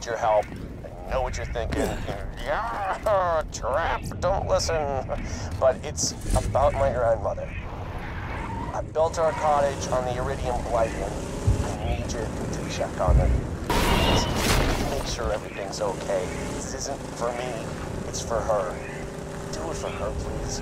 your help. I know what you're thinking. Yeah, trap, don't listen. But it's about my grandmother. I built our cottage on the Iridium Palladium. I need you to check on her. Please, make sure everything's okay. This isn't for me, it's for her. Do it for her, please.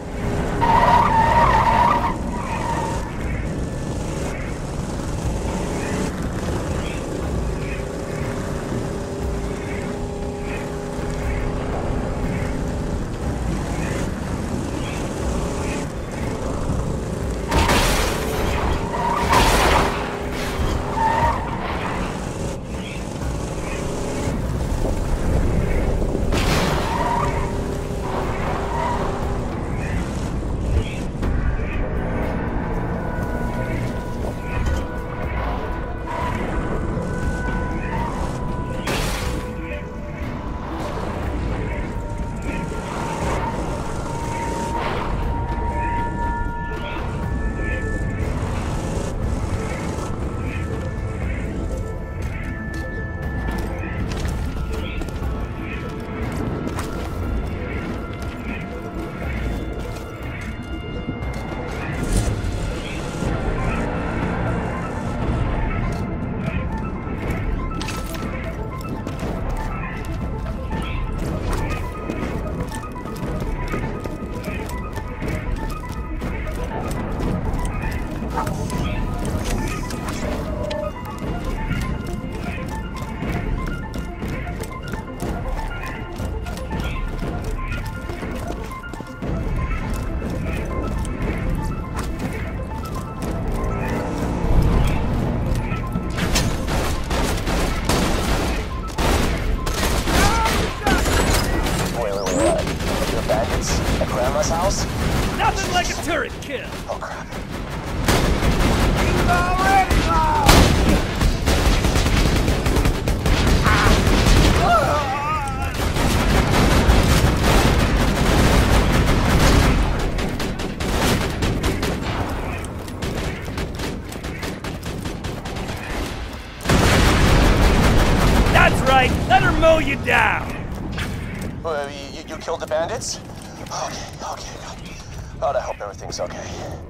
At Grandma's house? Nothing like a turret kill! Oh, crap. He's already lost! That's right! Let her mow you down! You killed the bandits? Okay, good. God, I hope everything's okay.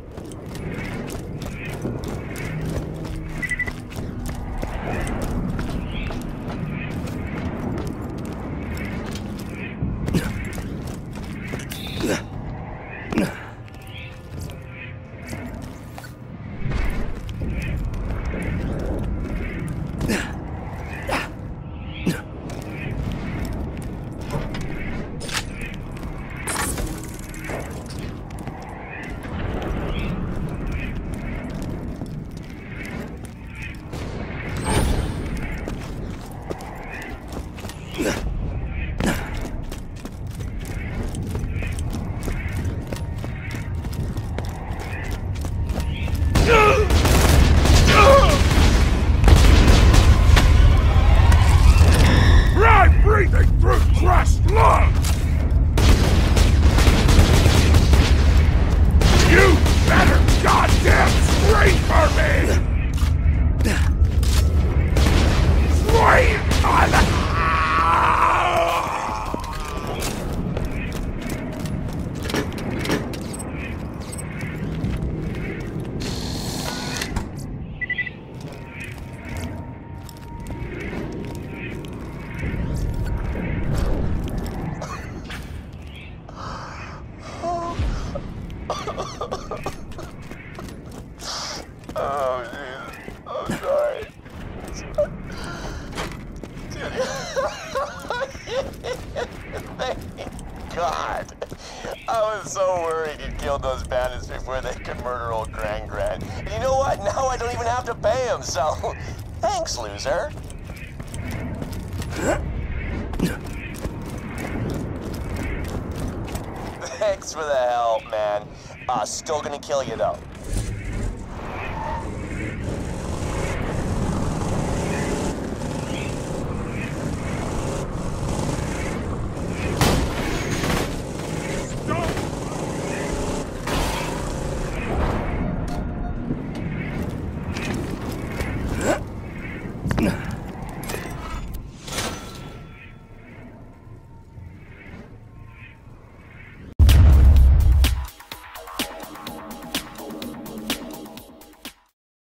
Breathing through crushed lungs! You better goddamn scream for me! Scream on the... Oh, jeez. I'm sorry. Thank God. I was so worried he'd killed those bandits before they could murder old Gran. And you know what? Now I don't even have to pay him, so... Thanks, loser. Thanks for the help, man. Still gonna kill you, though.